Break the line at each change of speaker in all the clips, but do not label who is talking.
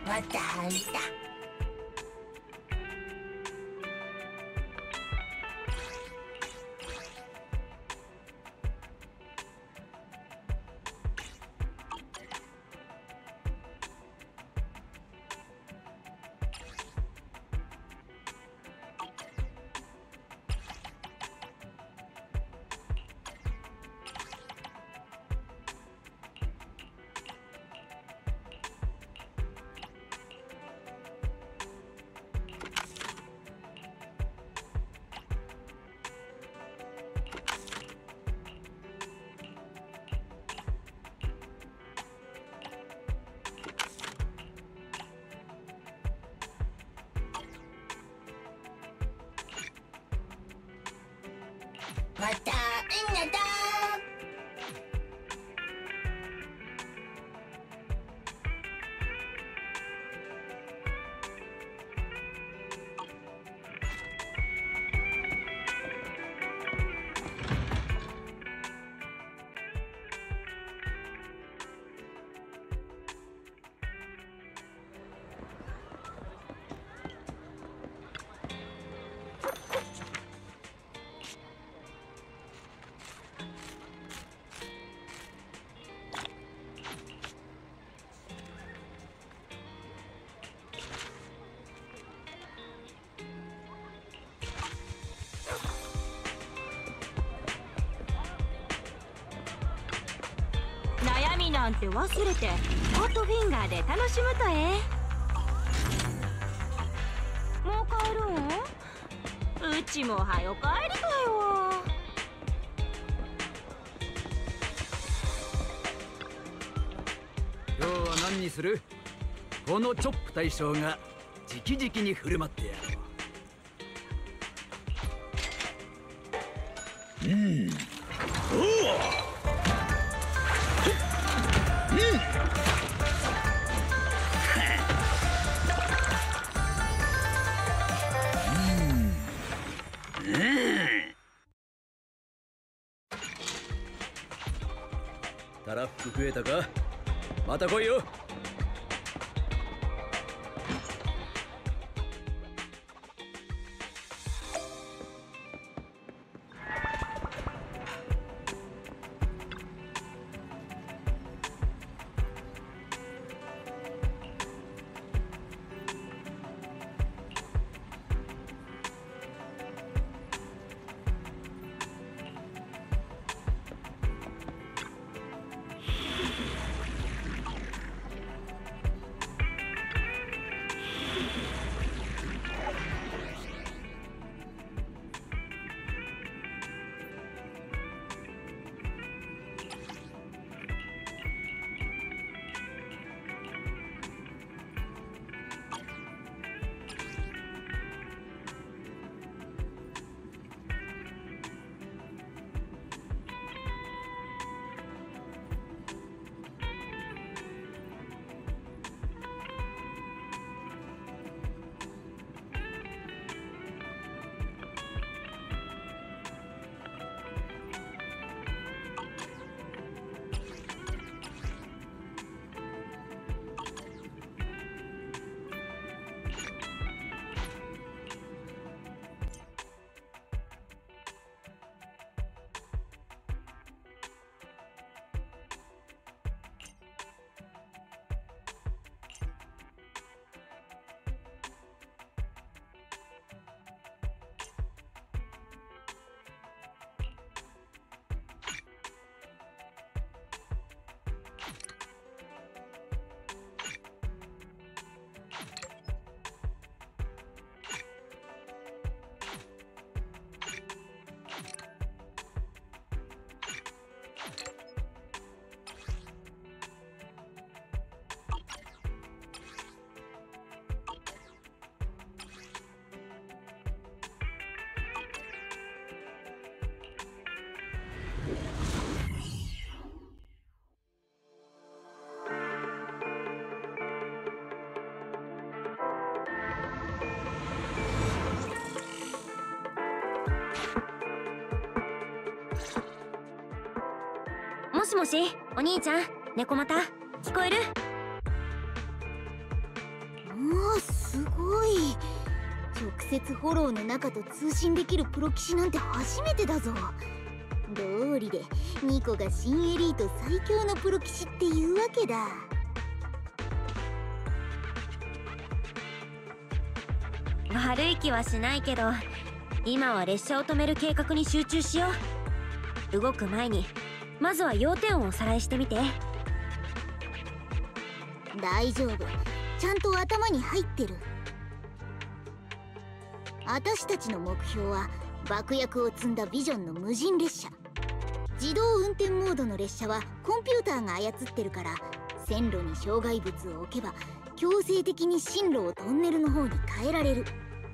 またあんた。またあんなだ。
悩みなんて忘れてホットフィンガーで楽しむとえ。もう帰るん？うちもはよ帰りたいわ。
今日は何にする？このチョップ大将が直々に振る舞ってやろう。おお。たらふく食えたか？また来いよ。
もしもし、お兄ちゃん、猫又、聞こえる？
おお、すごい。直接ホローの中と通信できるプロ騎士なんて初めてだぞ。道理でニコが新エリート最強のプロ騎士っていうわけだ。
悪い気はしないけど、今は列車を止める計画に集中しよう。動く前にまずは要点をおさらいしてみて。
大丈夫、ちゃんと頭に入ってる。私たちの目標は爆薬を積んだビジョンの無人列車。自動運転モードの列車はコンピューターが操ってるから、線路に障害物を置けば強制的に進路をトンネルの方に変えられる。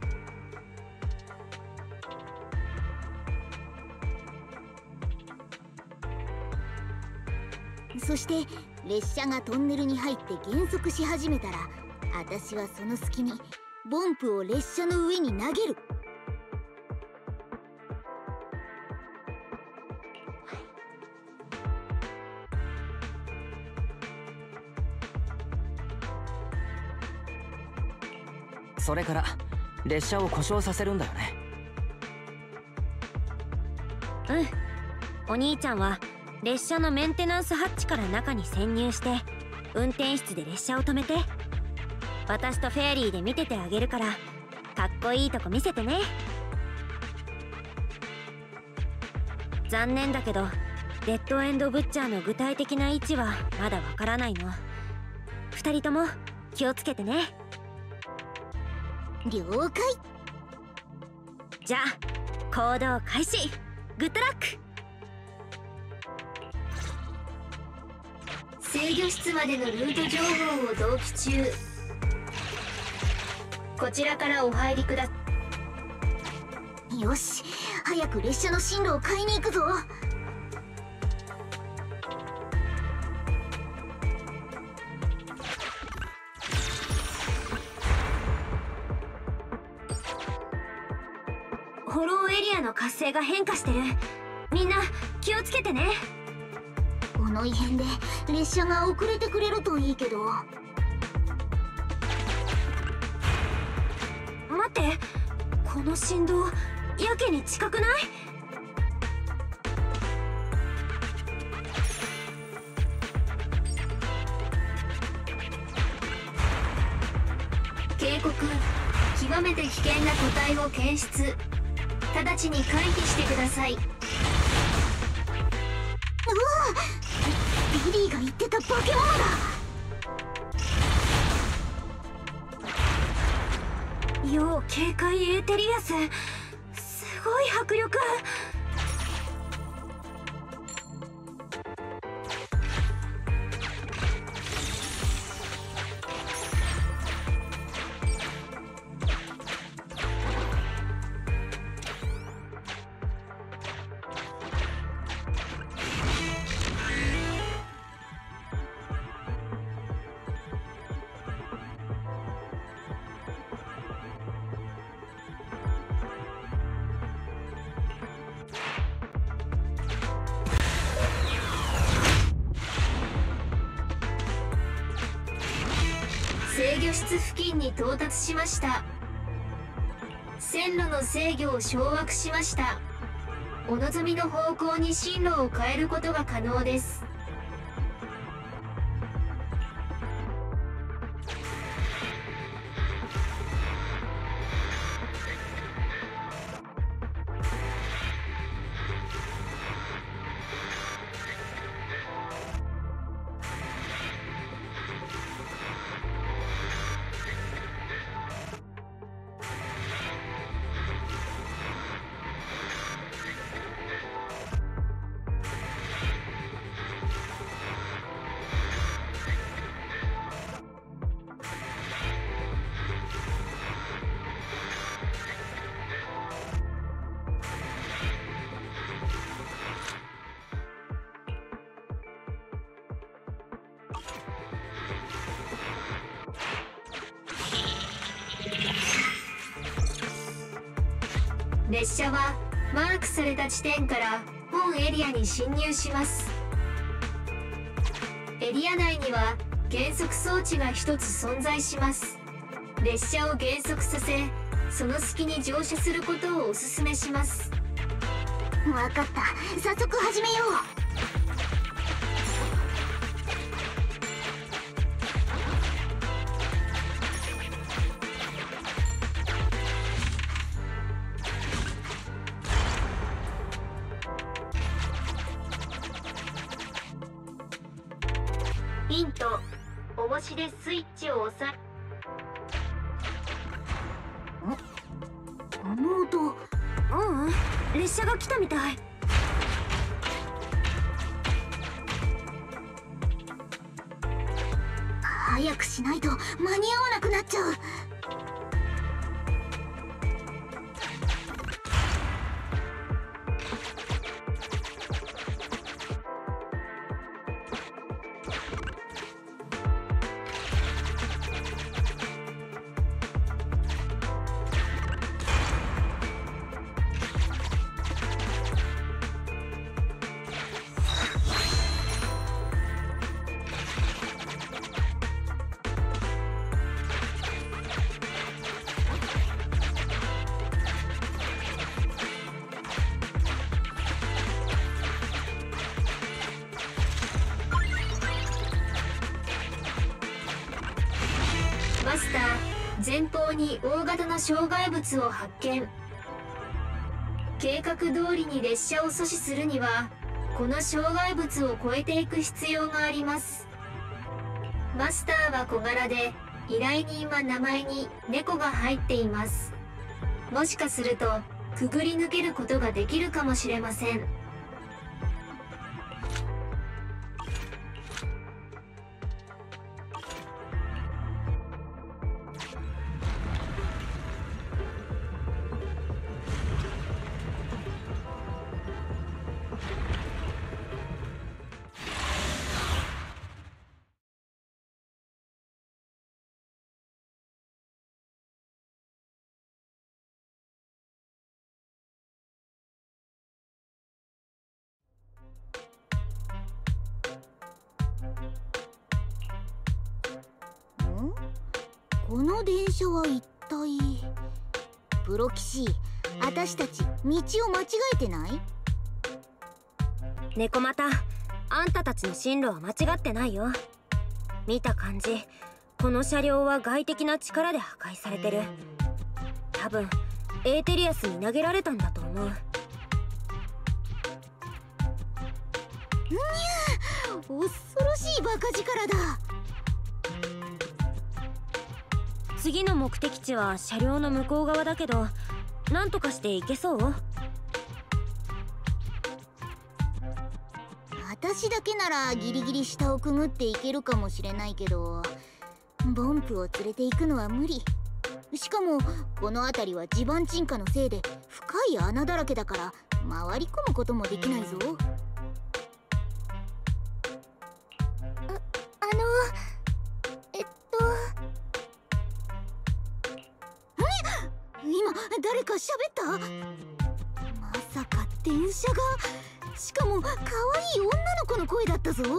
そして列車がトンネルに入って減速し始めたら、私はその隙にボンプを列車の上に投げる。
それから列車を故障させるんだよね。
うん、お兄ちゃんは列車のメンテナンスハッチから中に潜入して運転室で列車を止めて、私とフェアリーで見ててあげるから、かっこいいとこ見せてね。残念だけどデッドエンドブッチャーの具体的な位置はまだわからないの。2人とも気をつけてね。
了解。
じゃあ行動開始。グッドラック。
制御室までのルート情報を同期中。こちらからお入りください。
よし、早く列車の進路を変えに行くぞ。
ホローエリアの活性が変化してる。みんな気をつけてね。
この異変で列車が遅れてくれるといいけど。
待って、この振動やけに近くない？
警告、極めて危険な個体を検出。直ちに回避してください。
うわ、ビリーが言ってた化け物だ。
要警戒エーテリアス、すごい迫力。
制御室付近に到達しました。線路の制御を掌握しました。お望みの方向に進路を変えることが可能です。列車はマークされた地点から本エリアに進入します。エリア内には減速装置が一つ存在します。 列車を減速させ、その隙に乗車することをお勧めします。
わかった、早速始めよう。
ヒント、重しでスイッチを押さ
この音。
うんうん、列車が来たみたい。
早くしないと間に合わなくなっちゃう。
マスター、前方に大型の障害物を発見。計画通りに列車を阻止するには、この障害物を越えていく必要があります。マスターは小柄で、依頼人は名前に猫が入っています。もしかするとくぐり抜けることができるかもしれません。
この電車は一体。プロ騎士、私たち道を間違えてない？
猫又、あんたたちの進路は間違ってないよ。見た感じ、この車両は外的な力で破壊されてる。多分エーテリアスに投げられたんだと思う。
恐ろしいバカ力だ。
次の目的地は車両の向こう側だけど、なんとかして行けそう？
私だけならギリギリ下をくぐっていけるかもしれないけど、ボンプを連れて行くのは無理。しかもこの辺りは地盤沈下のせいで深い穴だらけだから、回り込むこともできないぞ。今誰か喋った？まさか電車が、しかも可愛い女の子の声だったぞ。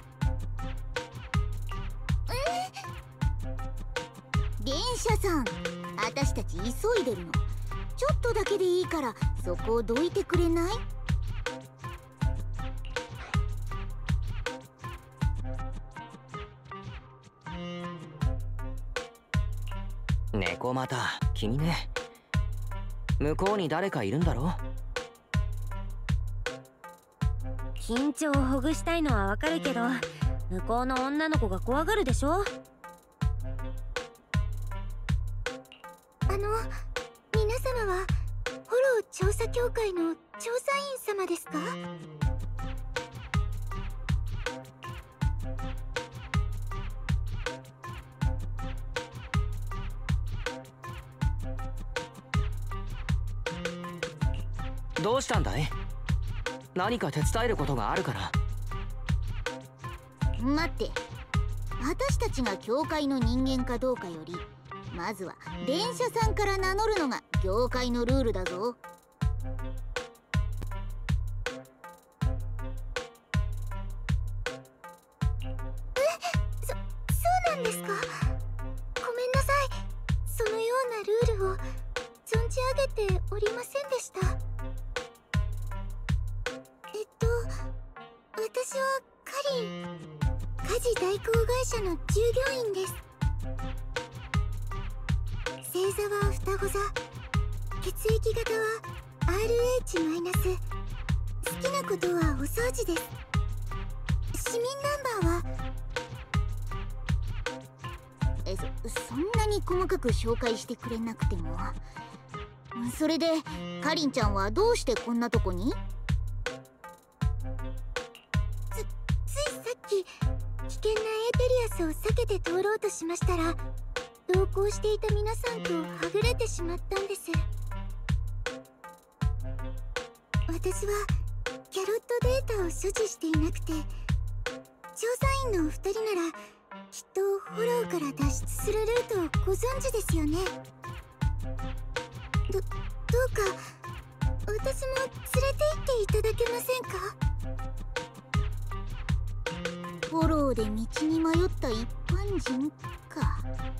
電車さん、私たち急いでるの。ちょっとだけでいいからそこをどいてくれない？
猫又、君ね。向こうに誰かいるんだろ？
緊張をほぐしたいのはわかるけど、向こうの女の子が怖がるでしょ。
皆様はフォロー調査協会の調査員様ですか？
どうしたんだい？何か手伝えることがあるかな？
待って、私たちが教会の人間かどうかより、まずは電車さんから名乗るのが業界のルールだぞ。そうなんですか？ごめんなさい。 ルを存じ上げておりませんでした。私はカリン、家事代行会社の従業員です。星座は双子座、血液型は RH-。好きなことはお掃除です。市民ナンバーはそんなに細かく紹介してくれなくても。それでカリンちゃんはどうしてこんなとこに？ついさっき危険なエーテリアスを避けて通ろうとしましたら、同行していた皆さんとはぐれてしまったんです。私はキャロットデータを所持していなくて、調査員のお二人ならきっとフォローから脱出するルートをご存知ですよね。どうか私も連れて行っていただけませんか？フォローで道に迷った一般人か。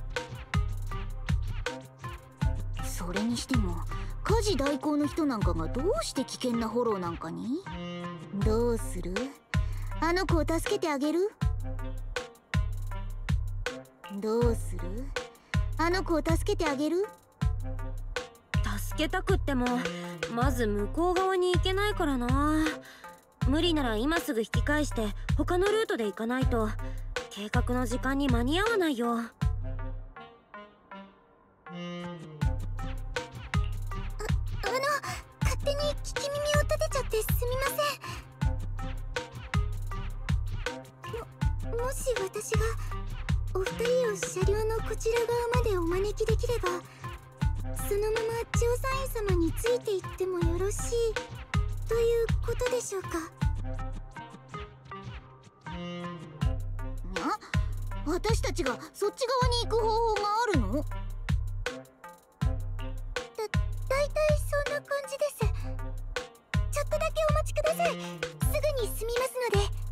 それにしても家事代行の人なんかがどうして危険なフォローなんかに？どうする？あの子を助けてあげる？どうする？あの子を助けてあげる？
助けたくってもまず向こう側に行けないからな。無理なら今すぐ引き返して他のルートで行かないと計画の時間に間に合わないよ。
勝手に聞き耳を立てちゃってすみません。もし私がお二人を車両のこちら側までお招きできれば、そのまま調査員様についていってもよろしいということでしょうか？私たちがそっち側に行く方法があるの？だいたいそんな感じです。ちょっとだけお待ちください。すぐに済みますので。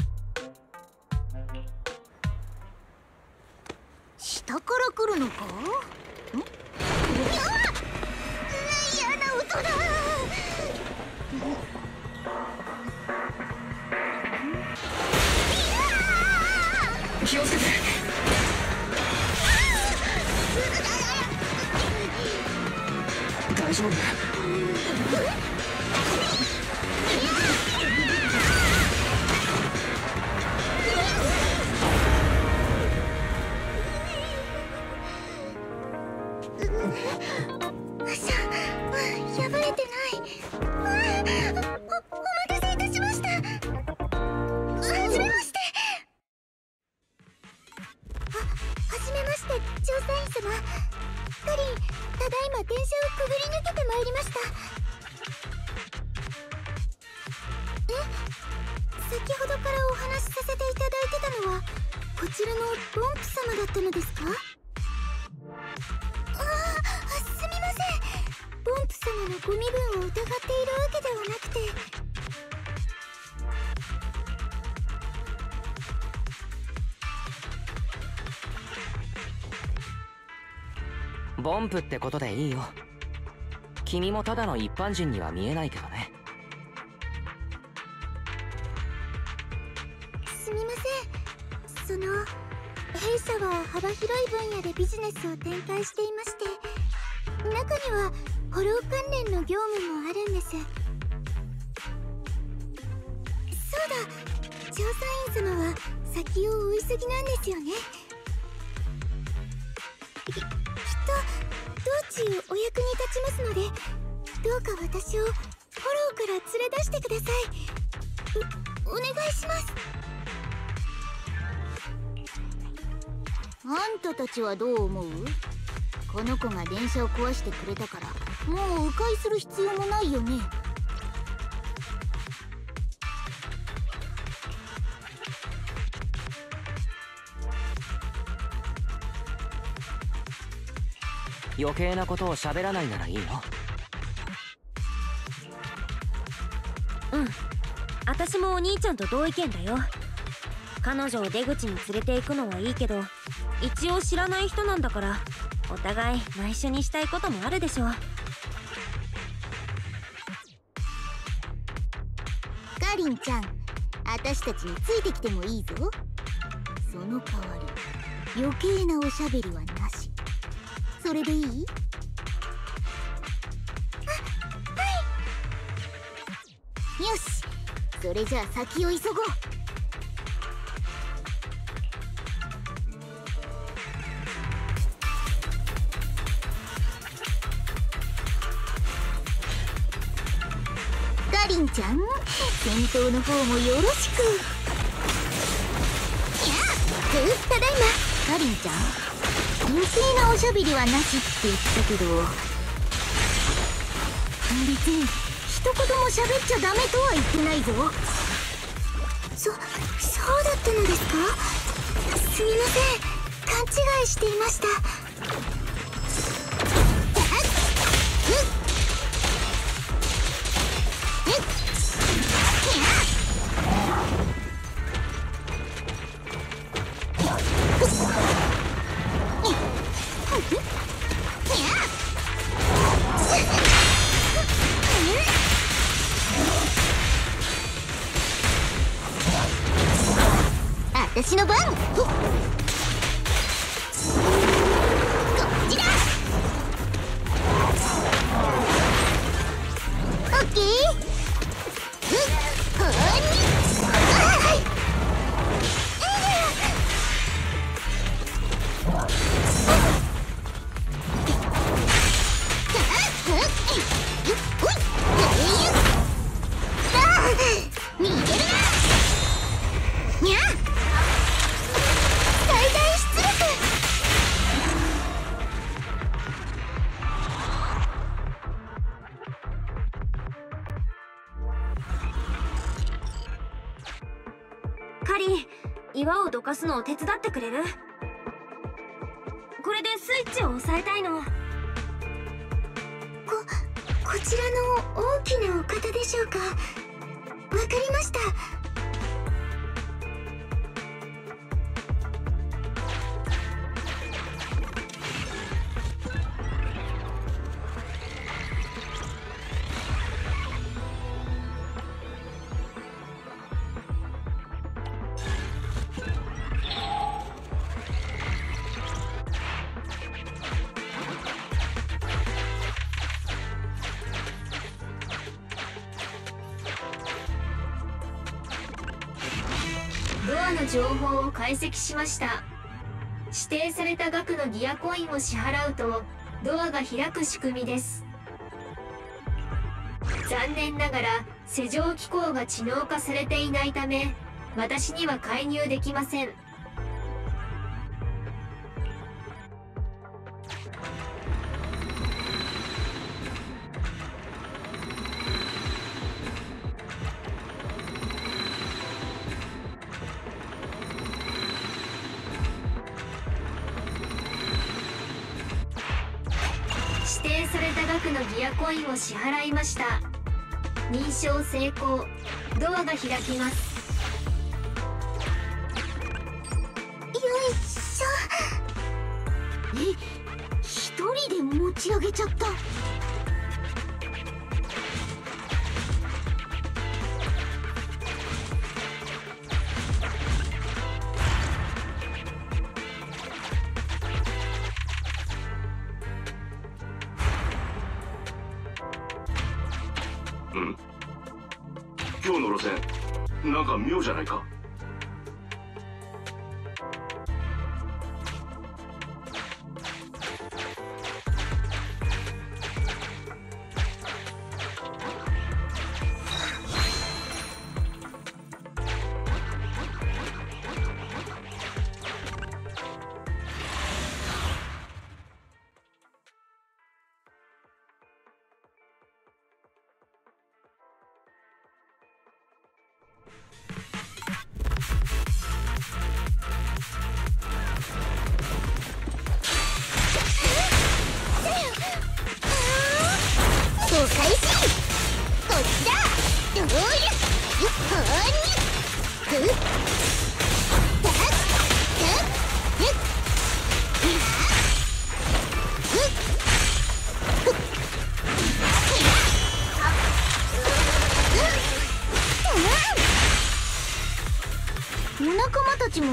下から来るのか？嫌な音だ。
気をつけて。大丈夫？
破れてない。お待たせいたしました。はじめまして。はじめまして、調査員様。カリン、ただいま電車をくぐり抜けてまいりました。先ほどからお話しさせていただいてたのはこちらのボンプ様だったのですか？すみません。ボンプ様のご身分を疑っているわけではなくて。
ボンプってことでいいよ。君もただの一般人には見えないけどね。
すみません。弊社は幅広い分野でビジネスを展開していまして、中にはフォロー関連の業務もあるんです。そうだ、調査員様は先を追いすぎなんですよね。きっと道中お役に立ちますので、どうか私をフォローから連れ出してください。お願いします。あんたたちはどう思う？この子が電車を壊してくれたからもう迂回する必要もないよね。
余計なことを喋らないならいいよ。
私もお兄ちゃんと同意見だよ。彼女を出口に連れて行くのはいいけど、一応知らない人なんだからお互い内緒にしたいこともあるでしょう。
かりんちゃん、私たちについてきてもいいぞ。その代わり余計なおしゃべりはなし。それでいい？よし、それじゃあ先を急ごう。かりんちゃん、戦闘の方もよろしく。ただいま。かりんちゃん、余計なおしゃべりはなしって言ったけど、別に一言も喋っちゃダメとは言ってないぞ。そうだったのですか？すみません、勘違いしていました。私の番。こっちだ。オッケー。ほ逃げるな。にゃ最大出力。
カリ、岩をどかすのを手伝ってくれる？これでスイッチを押さえたいの。
こちらの大きなお方でしょうか？わかりました。ドアの情報を解析しました。指定された額のギアコインを支払うとドアが開く仕組みです。残念ながら施錠機構が知能化されていないため私には介入できません。指定された額のギアコインを支払いました。認証成功。ドアが開きます。
よいしょ。一人で持ち上げちゃった。
今日の路線なんか妙じゃないか？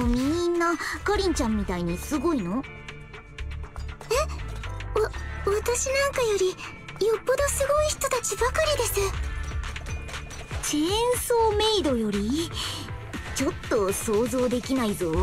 みんなかりんちゃんみたいにすごいの？
私なんかよりよっぽどすごい人たちばかりです。
チェーンソーメイドよりちょっと想像できないぞ。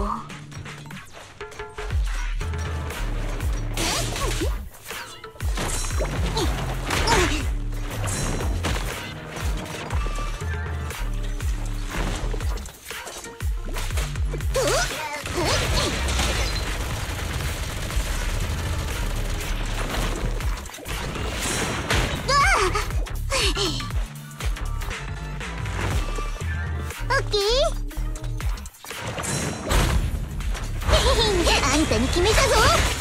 あんたに決めたぞ。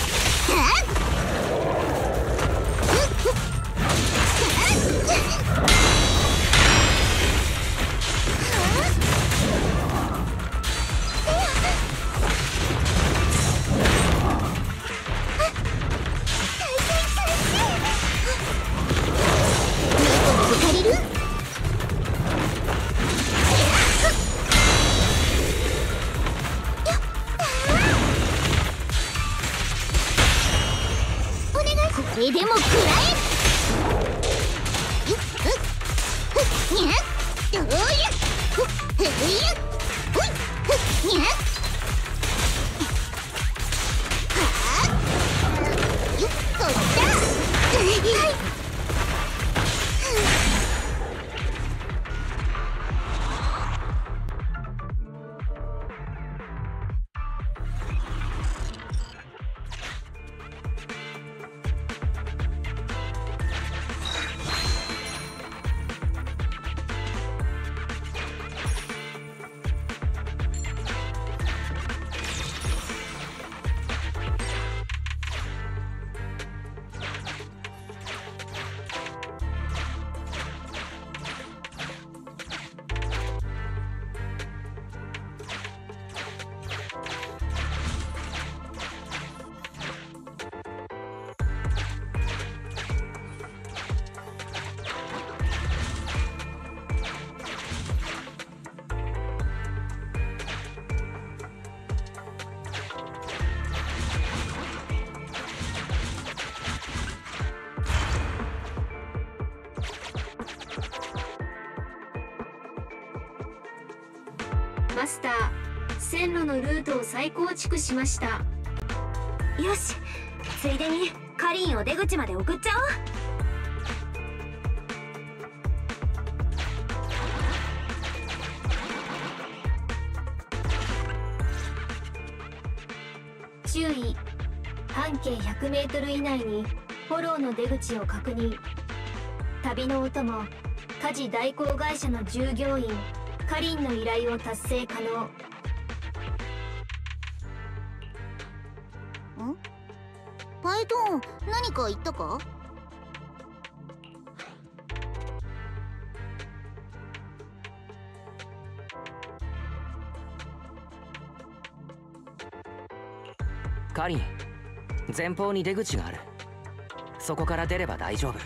これでも食らえ。にゃっ、どうや、ほっ、ふや、ほい、ふにゃっ、はあ、よっこった。
マスター、線路のルートを再構築しました。
よし、ついでにカリンを出口まで送っちゃおう。
注意、半径 100m 以内にフォローの出口を確認。旅のお供、家事代行会社の従業員カリンの依頼を達成可能。
パイトーン、何か言ったか？
カリン、前方に出口がある。そこから出れば大丈夫。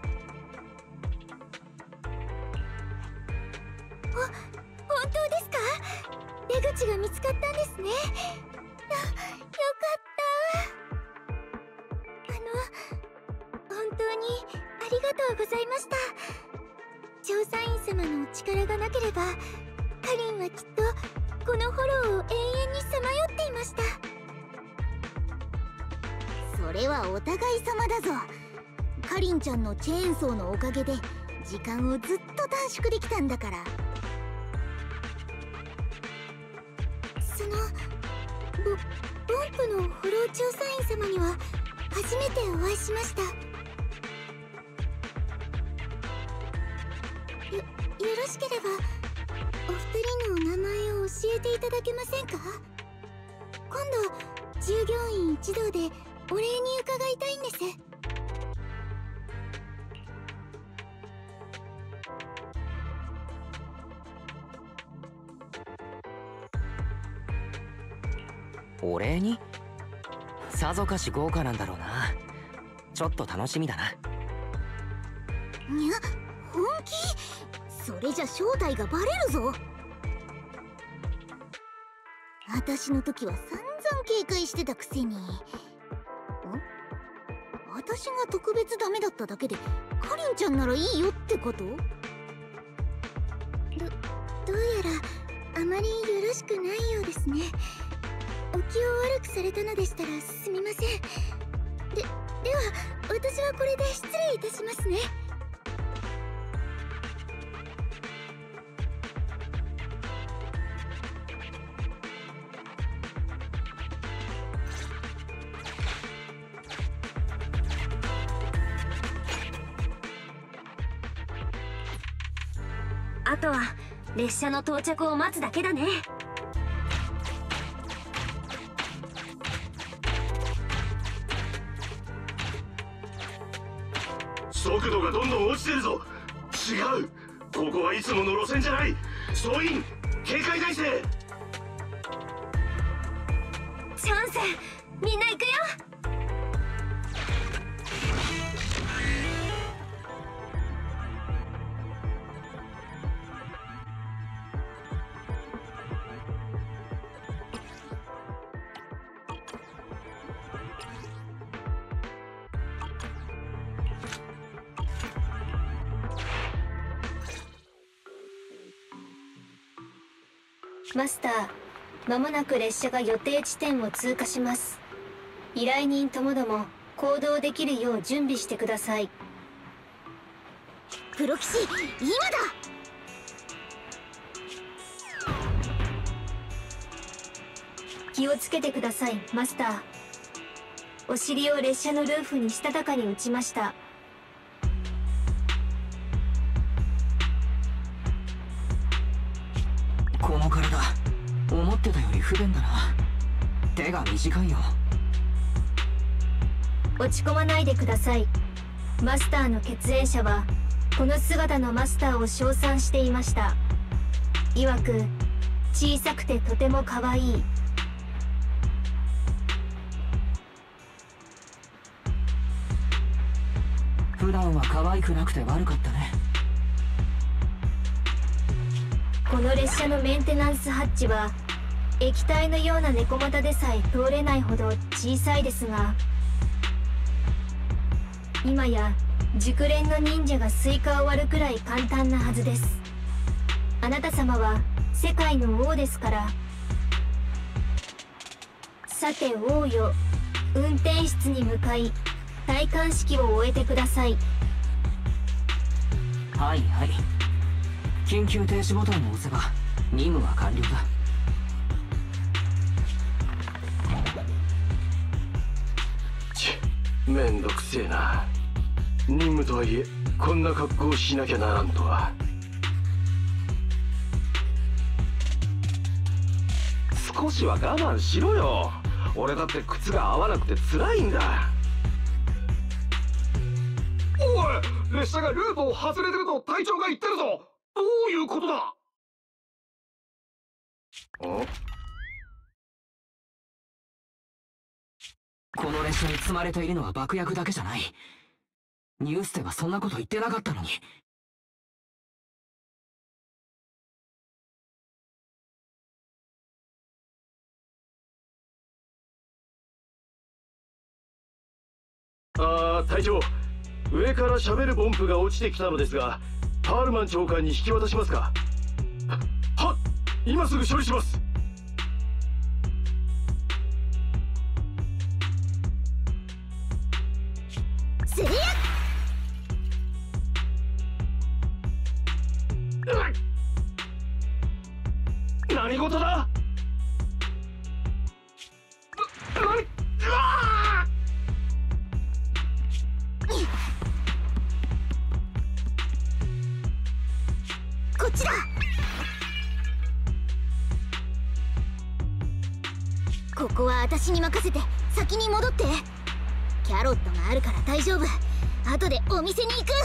本当ですか？出口が見つかったんですね。よかった。本当にありがとうございました。調査員様のお力がなければカリンはきっとこのフォローを永遠にさまよっていました。
それはお互い様だぞ。カリンちゃんのチェーンソーのおかげで時間をずっと短縮できたんだから。
ボンプのフォロー調査員様には初めてお会いしました。よろしければお二人のお名前を教えていただけませんか？今度従業員一同でお礼に伺いたいんです。
お礼に？さぞかし豪華なんだろうな。ちょっと楽しみだな。
にゃ、本気？それじゃ正体がバレるぞ。 私の時は散々警戒してたくせに。私が特別ダメだっただけでかりんちゃんならいいよってこと？どうやらあまりよろしくないようですね。お気を悪くされたのでしたらすみません。では私はこれで失礼いたしますね。
あとは列車の到着を待つだけだね。
速度がどんどん落ちてるぞ。違う、ここはいつもの路線じゃない。総員警戒態勢。
チャンス、みんな行くよ。
マスター、まもなく列車が予定地点を通過します。依頼人ともども行動できるよう準備してください。
プロ騎士、今だ。
気をつけてください、マスター。お尻を列車のルーフにしたたかに打ちました。
この体思ってたより不便だな。手が短いよ。
落ち込まないでください。マスターの血縁者はこの姿のマスターを称賛していました。曰く小さくてとても可愛い。
普段は可愛くなくて悪かったね。
この列車のメンテナンスハッチは液体のような猫股でさえ通れないほど小さいですが、今や熟練の忍者がスイカを割るくらい簡単なはずです。あなた様は世界の王ですから。さて王よ、運転室に向かい戴冠式を終えてください。
はいはい、緊急停止ボタンを押せば任務は完了だ。
めんどくせえな。任務とはいえこんな格好をしなきゃならんとは。少しは我慢しろよ。俺だって靴が合わなくて辛いんだ。おい、列車がルートを外れてると隊長が言ってるぞ。どういうことだ。
この列車に積まれているのは爆薬だけじゃない。ニュースではそんなこと言ってなかったのに。
隊長、上から喋るボンプが落ちてきたのですが、パールマン長官に引き渡しますか。はっ、今すぐ処理します。
せりゃ
何事だ。
こっちだ。ここは私に任せて先に戻って。キャロットがあるから大丈夫。後でお店に行く。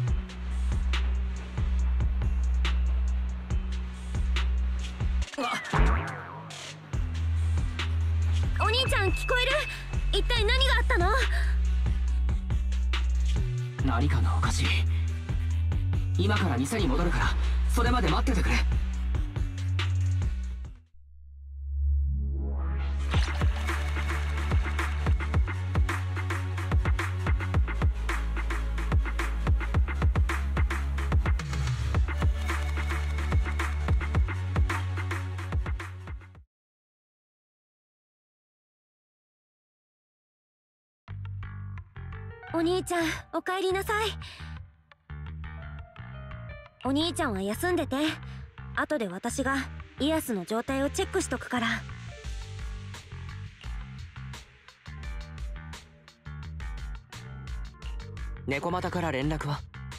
お兄ちゃん聞こえる？一体何があったの？
何かがおかしい。今から店に戻るからそれまで待っててくれ。
お兄ちゃん、おかえりなさい。お兄ちゃんは休んでて、後で私がイアスの状態をチェックしとくから。
猫又から連絡は？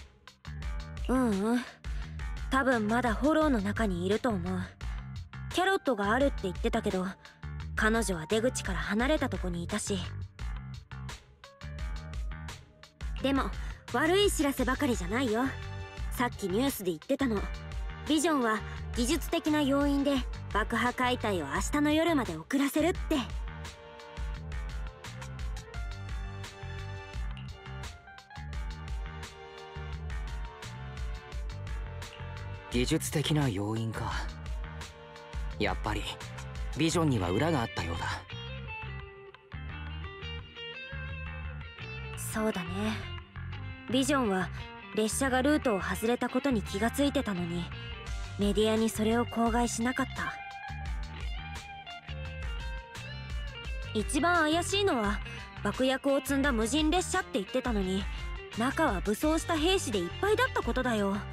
多分まだフォローの中にいると思う。キャロットがあるって言ってたけど、彼女は出口から離れたとこにいたし。でも悪い知らせばかりじゃないよ。さっきニュースで言ってたの。ビジョンは技術的な要因で爆破解体を明日の夜まで遅らせるって。
技術的な要因か。やっぱりビジョンには裏があったようだ。
そうだね。ビジョンは列車がルートを外れたことに気がついてたのに、メディアにそれを口外しなかった。一番怪しいのは爆薬を積んだ無人列車って言ってたのに、中は武装した兵士でいっぱいだったことだよ。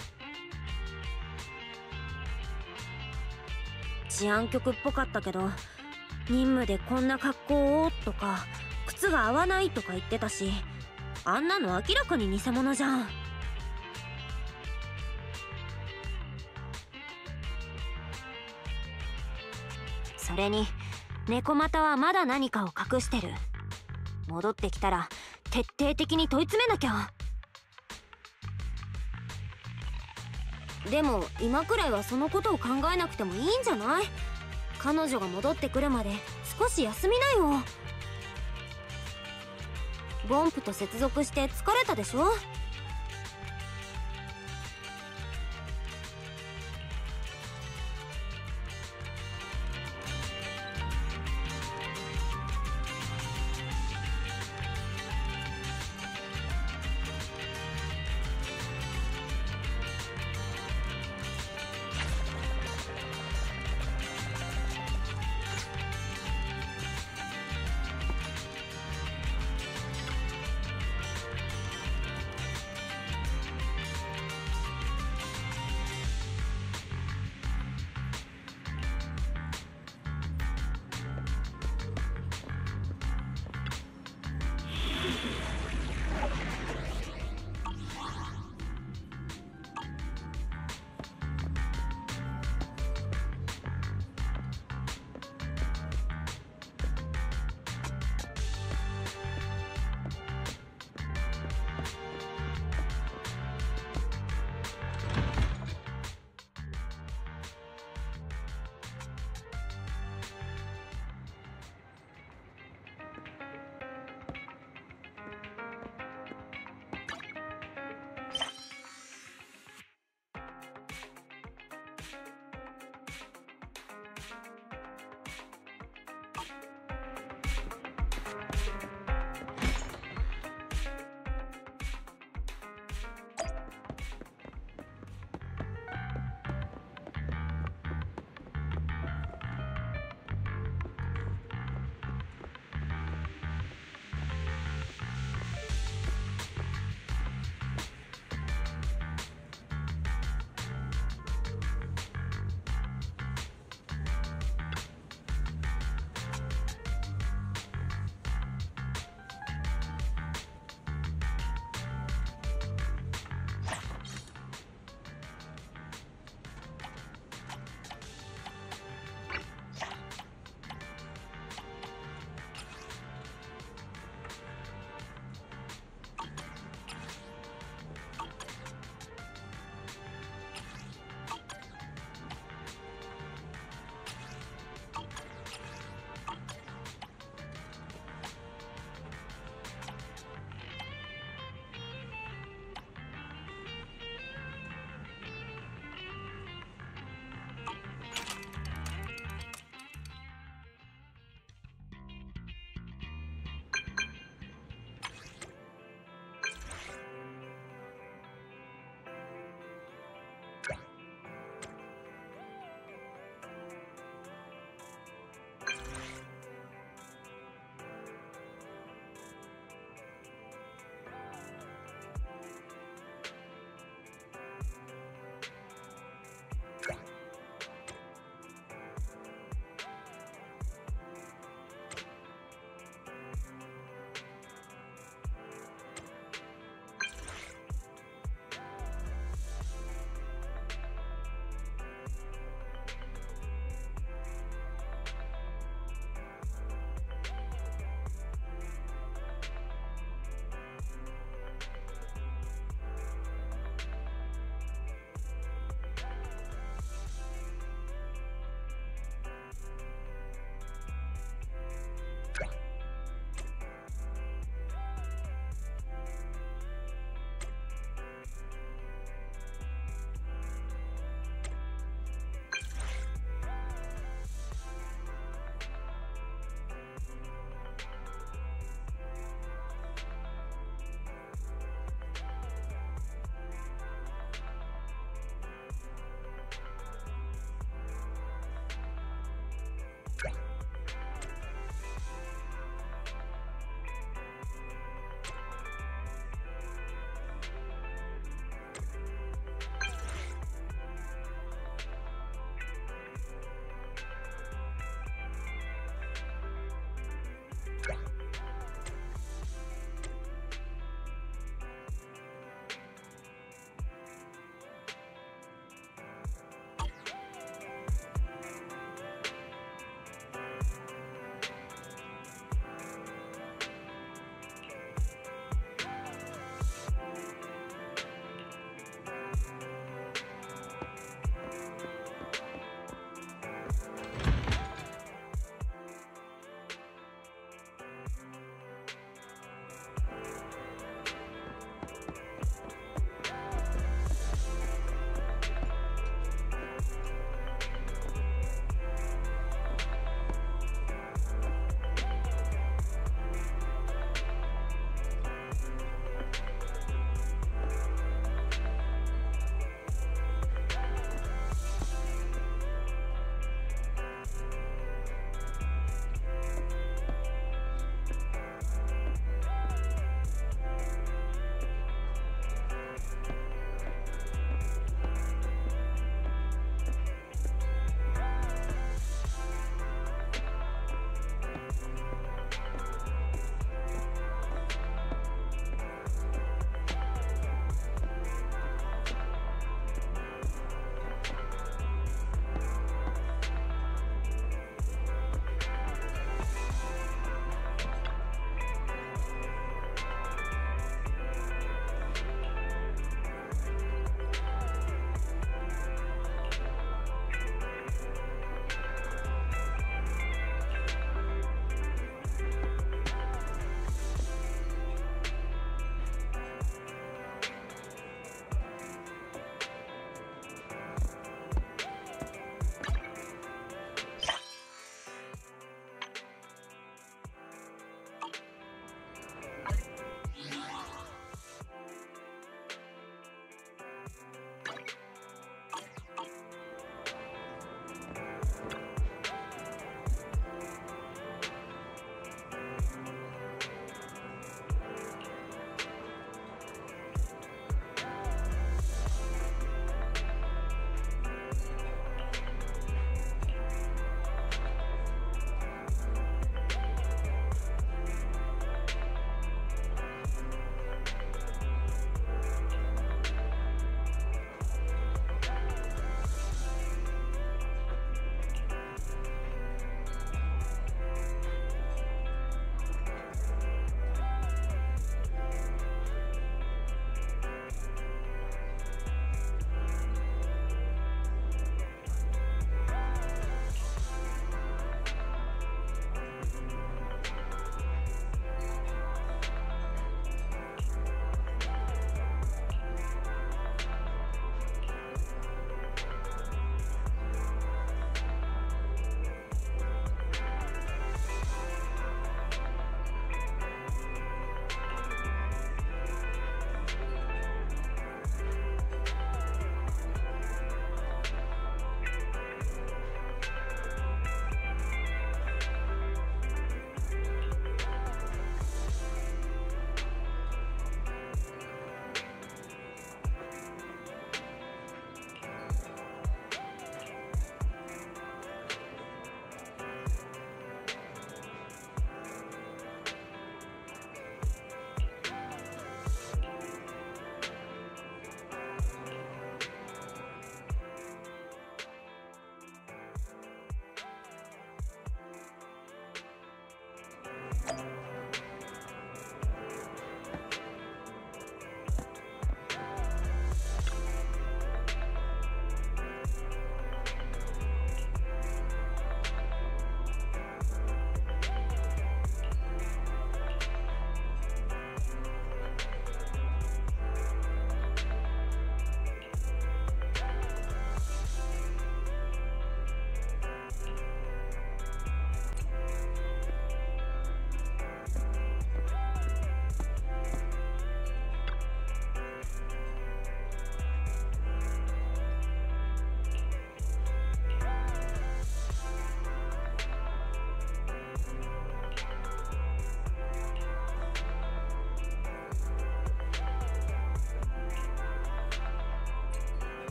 治安局っぽかったけど、任務でこんな格好をとか靴が合わないとか言ってたし、あんなの明らかに偽物じゃん。それに猫又はまだ何かを隠してる。戻ってきたら徹底的に問い詰めなきゃ。でも今くらいはそのことを考えなくてもいいんじゃない？彼女が戻ってくるまで少し休みなよ。ボンプと接続して疲れたでしょ？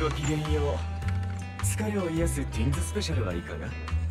ごきげんよう。疲れを癒すティーンズスペシャルはいかが？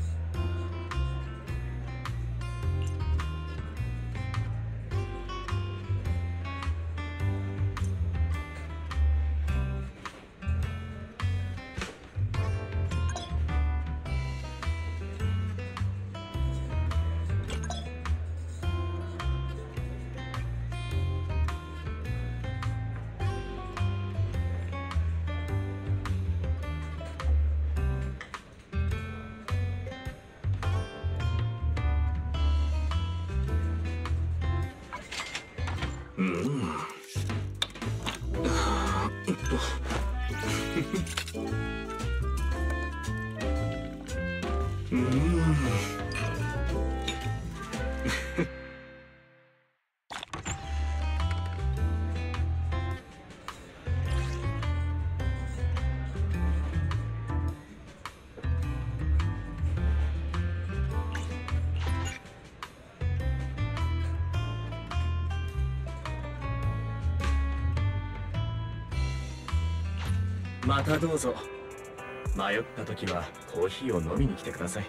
またどうぞ。迷った時はコーヒーを飲みに来てください。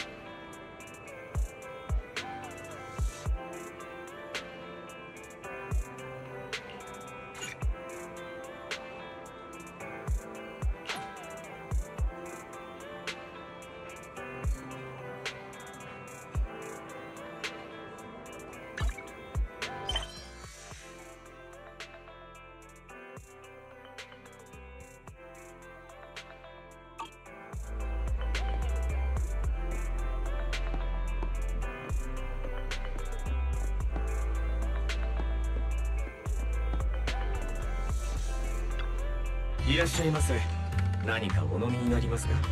いらっしゃいませ。何かお飲みになりますか？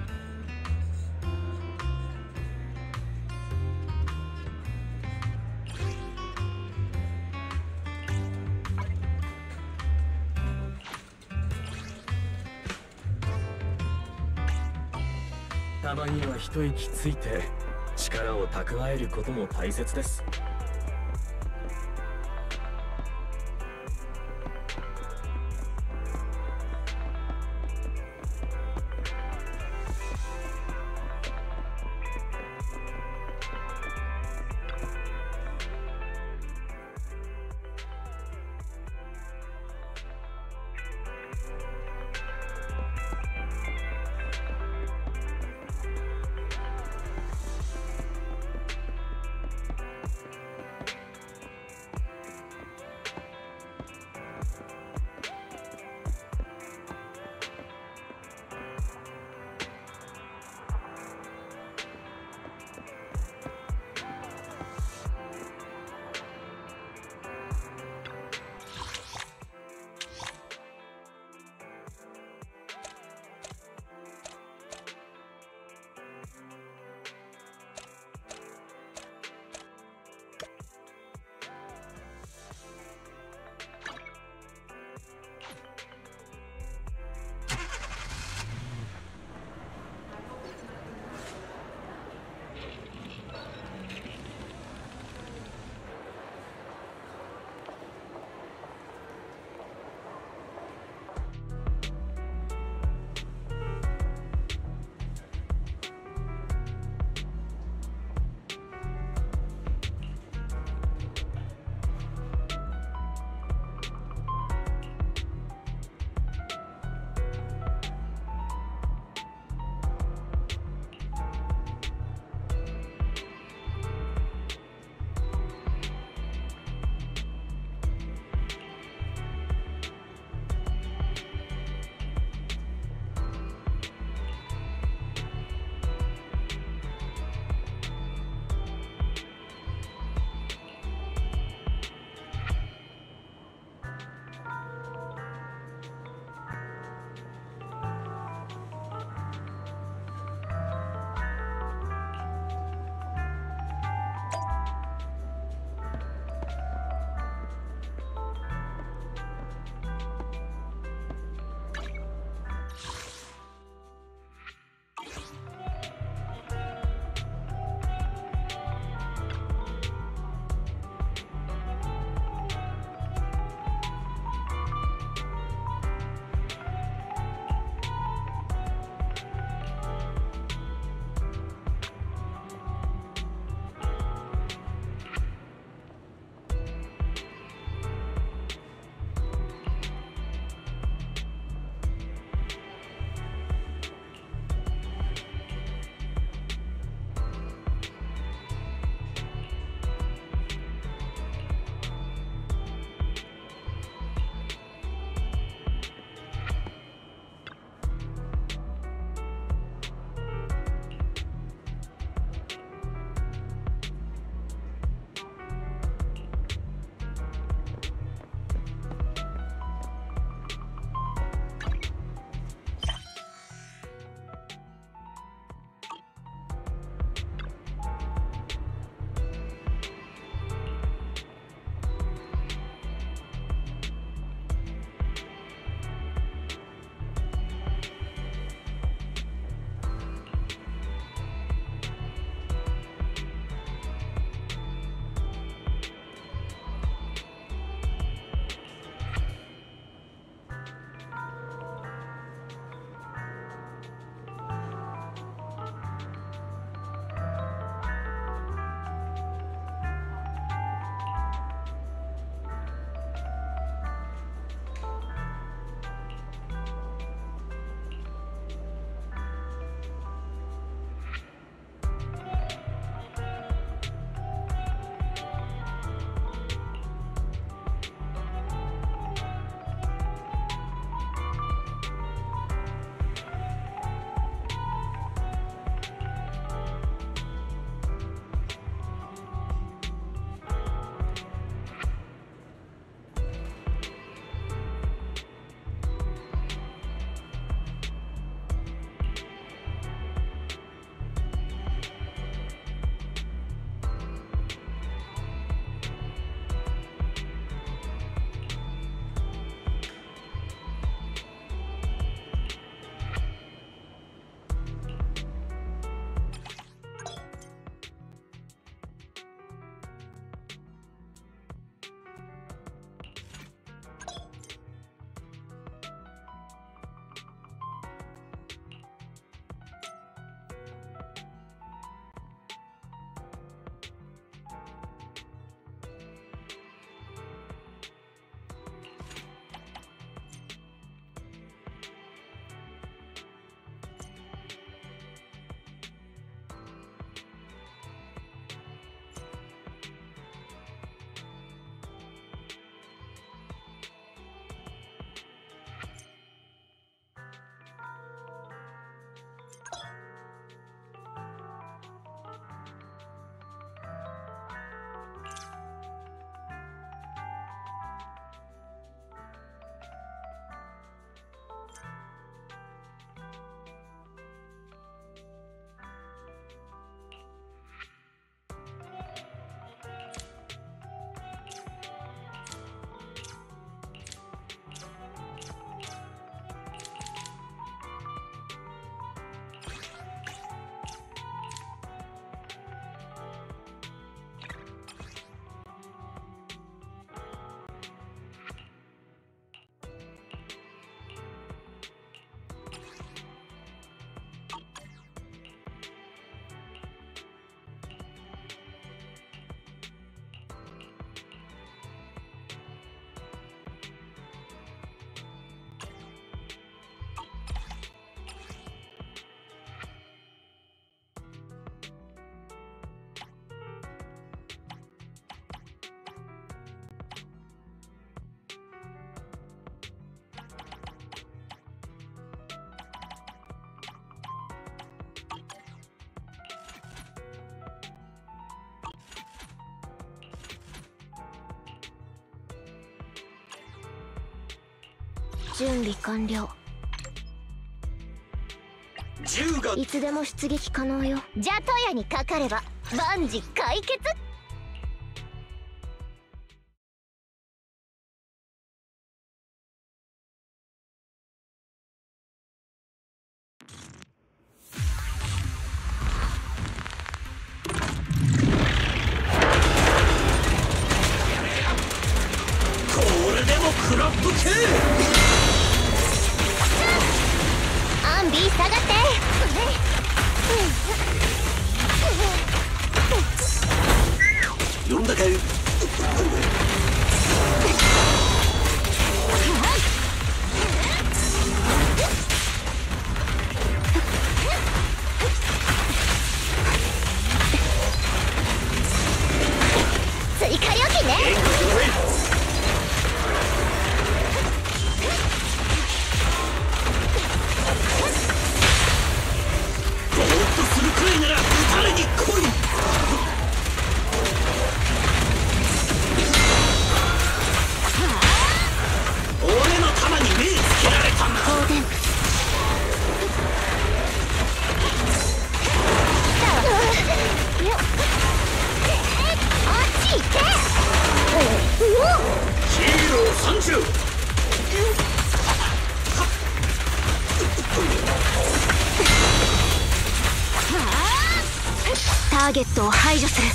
たまには一息ついて力を蓄えることも大切です。
準備完了。
銃が
いつでも出撃可能よ。
じゃとやにかかれば万事解決。
クラップ系
アンビー下がって
呼んだか
追加料金ね。
ターゲットを排除する。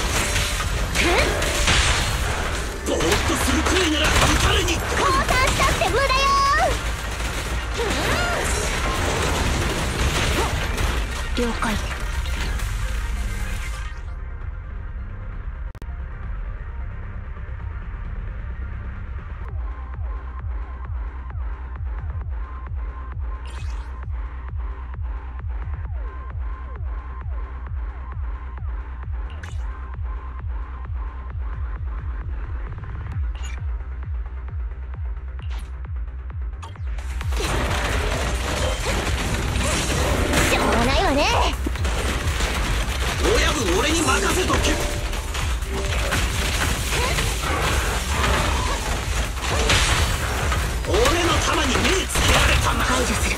ぼーっとするくらいなら撃たれに
降参したって無駄よ。
了解。
俺に任せとけ。俺の弾に目つけられたな。
排除する。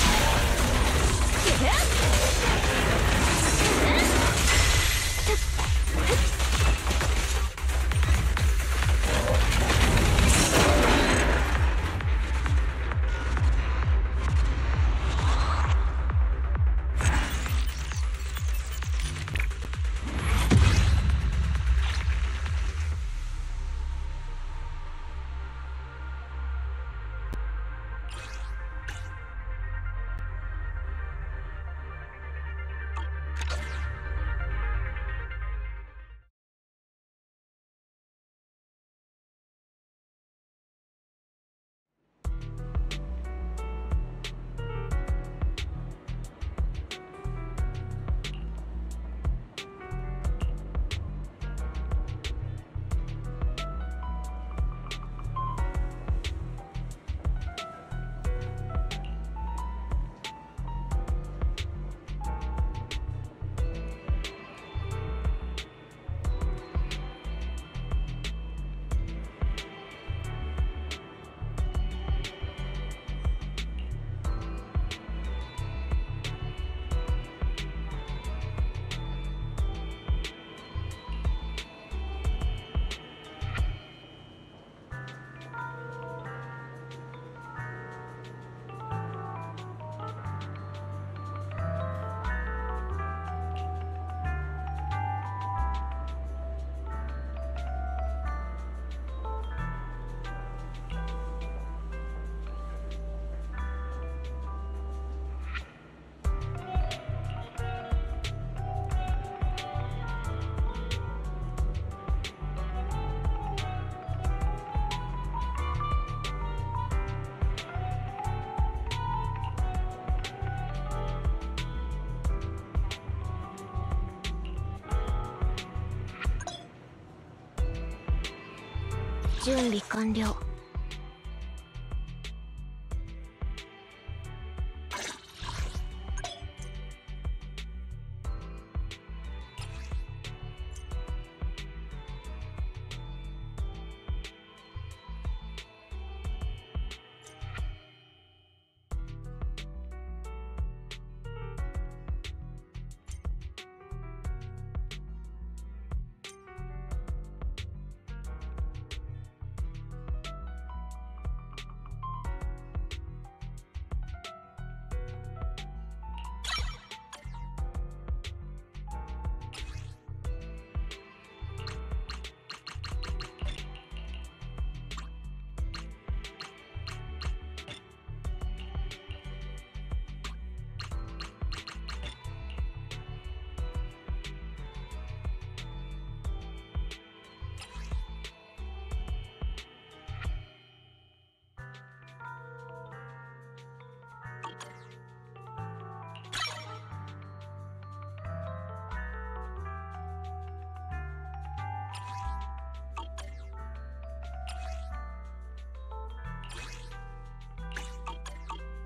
準備完了。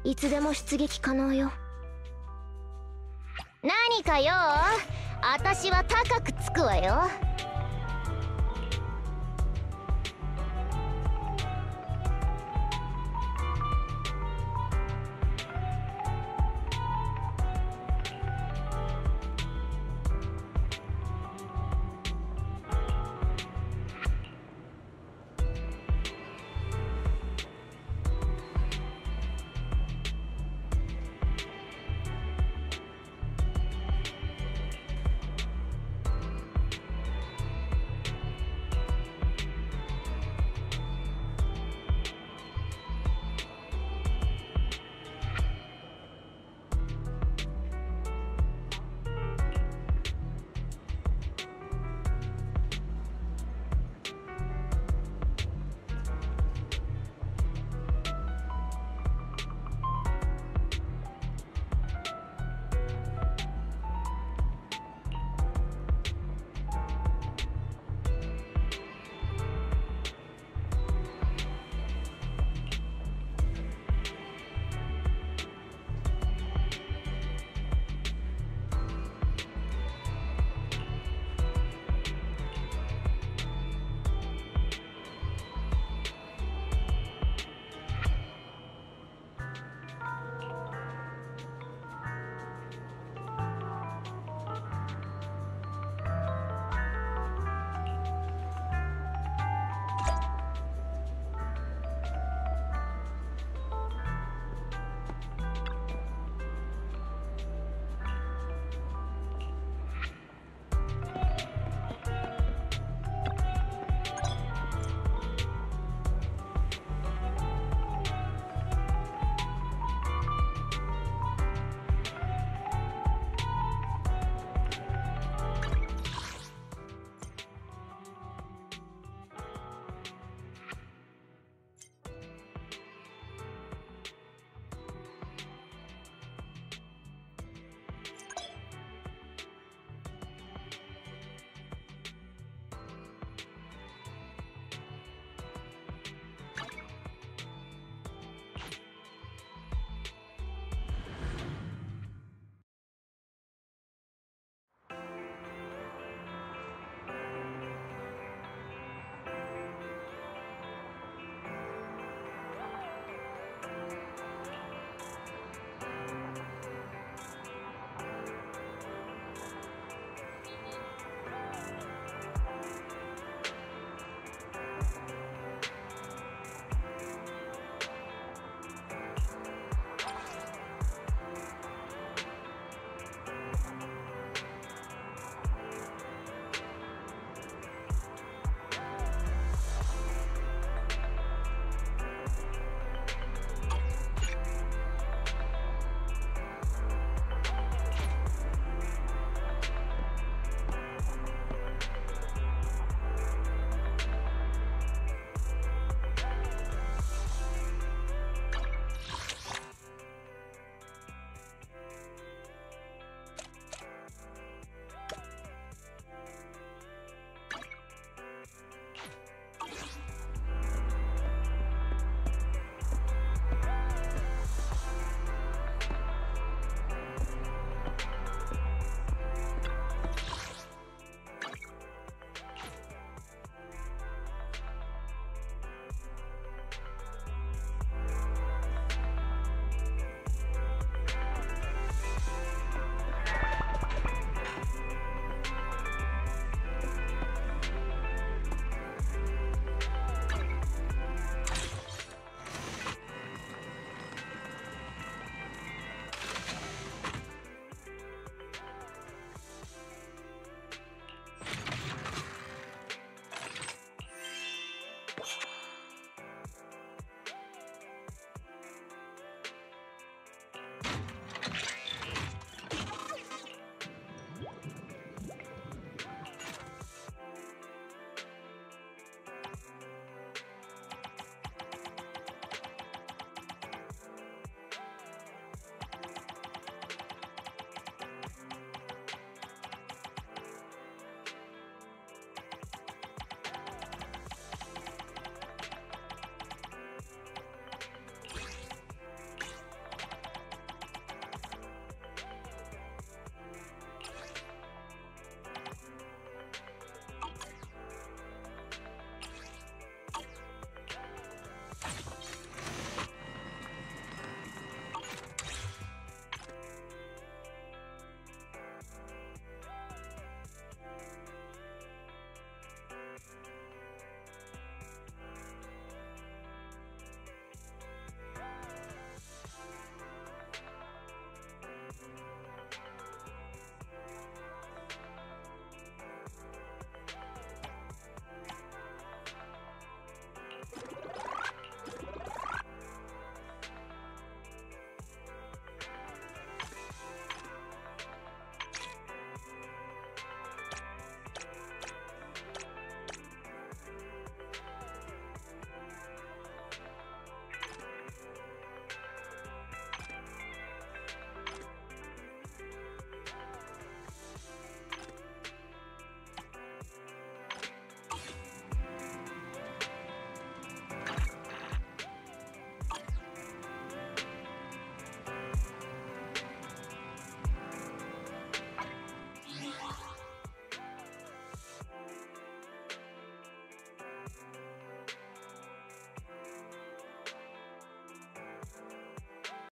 いつでも出撃可能よ。
何かよ、私は高くつくわよ。